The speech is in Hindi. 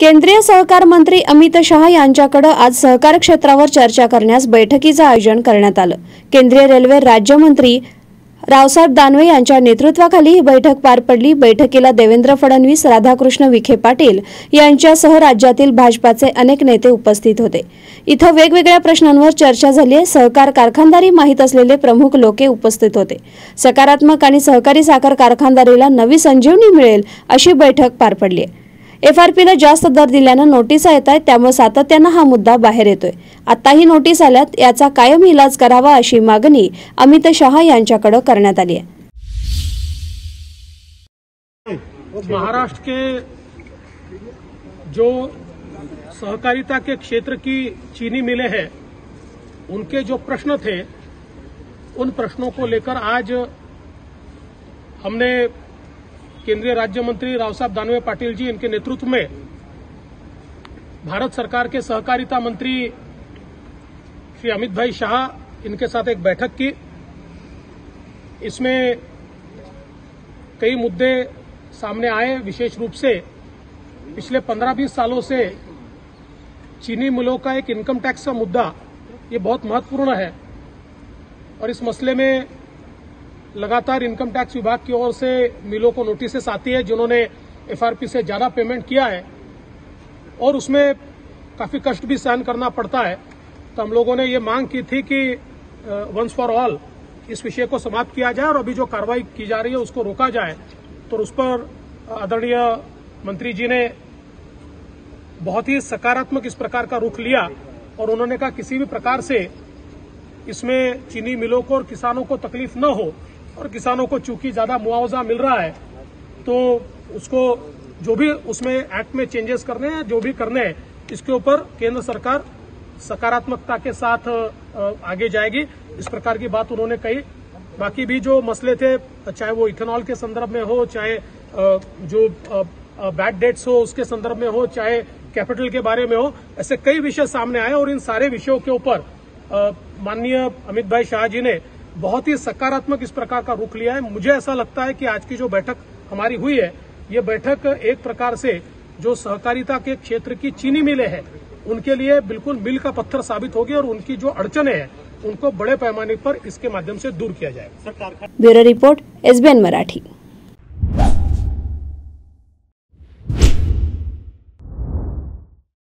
केंद्रीय सहकार मंत्री अमित शहा यांच्याकडे आज सहकार क्षेत्रावर चर्चा करण्यास बैठकीचे आयोजन करण्यात आलं। केंद्रीय रेल्वे राज्यमंत्री रावसाहेब दानवे यांच्या नेतृत्वाखाली ही बैठक पार पडली। बैठकीला देवेंद्र फडणवीस, राधाकृष्ण विखे पाटील यांच्यासह राज्यातील भाजपाचे अनेक नेते उपस्थित होते। इथं वेगवेगळ्या प्रश्नांवर चर्चा झाली। सहकार कारखानदारी माहित असलेले प्रमुख लोके उपस्थित होते। सकारात्मक आणि सहकारी साखर कारखानदारीला नवी संजीवनी मिळेल अशी बैठक पार पडली। एफआरपीला जास्त दर दिल्यानं नोटीसा येत आहेत, त्यामुळे सातत्याने हा मुद्दा बाहेर येतोय। आताही नोटीस आल्यात, याचा कायम इलाज करावा अशी मागणी अमित शहा यांच्याकडे करण्यात आली आहे। महाराष्ट्र के जो सहकारिता के क्षेत्र की चीनी मिलें हैं, उनके जो प्रश्न थे, उन प्रश्नों को लेकर आज हमने केंद्रीय राज्य मंत्री रावसाहेब दानवे पाटिल जी इनके नेतृत्व में भारत सरकार के सहकारिता मंत्री श्री अमित भाई शाह इनके साथ एक बैठक की। इसमें कई मुद्दे सामने आए। विशेष रूप से पिछले 15-20 सालों से चीनी मिलों का एक इनकम टैक्स का मुद्दा ये बहुत महत्वपूर्ण है और इस मसले में लगातार इनकम टैक्स विभाग की ओर से मिलों को नोटिस आती है जिन्होंने एफआरपी से ज्यादा पेमेंट किया है और उसमें काफी कष्ट भी सहन करना पड़ता है। तो हम लोगों ने ये मांग की थी कि वंस फॉर ऑल इस विषय को समाप्त किया जाए और अभी जो कार्रवाई की जा रही है उसको रोका जाए। तो उस पर आदरणीय मंत्री जी ने बहुत ही सकारात्मक इस प्रकार का रुख लिया और उन्होंने कहा किसी भी प्रकार से इसमें चीनी मिलों को और किसानों को तकलीफ न हो और किसानों को चूंकि ज्यादा मुआवजा मिल रहा है तो उसको जो भी उसमें एक्ट में चेंजेस करने हैं, जो भी करने हैं, इसके ऊपर केंद्र सरकार सकारात्मकता के साथ आगे जाएगी। इस प्रकार की बात उन्होंने कही। बाकी भी जो मसले थे, चाहे वो इथेनॉल के संदर्भ में हो, चाहे जो बैड डेट्स हो उसके संदर्भ में हो, चाहे कैपिटल के बारे में हो, ऐसे कई विषय सामने आए और इन सारे विषयों के ऊपर माननीय अमित भाई शाह जी ने बहुत ही सकारात्मक इस प्रकार का रुख लिया है। मुझे ऐसा लगता है कि आज की जो बैठक हमारी हुई है, ये बैठक एक प्रकार से जो सहकारिता के क्षेत्र की चीनी मिलें हैं उनके लिए बिल्कुल मील का पत्थर साबित होगी और उनकी जो अड़चने हैं उनको बड़े पैमाने पर इसके माध्यम से दूर किया जाएगा। Bureau report, SBN Marathi.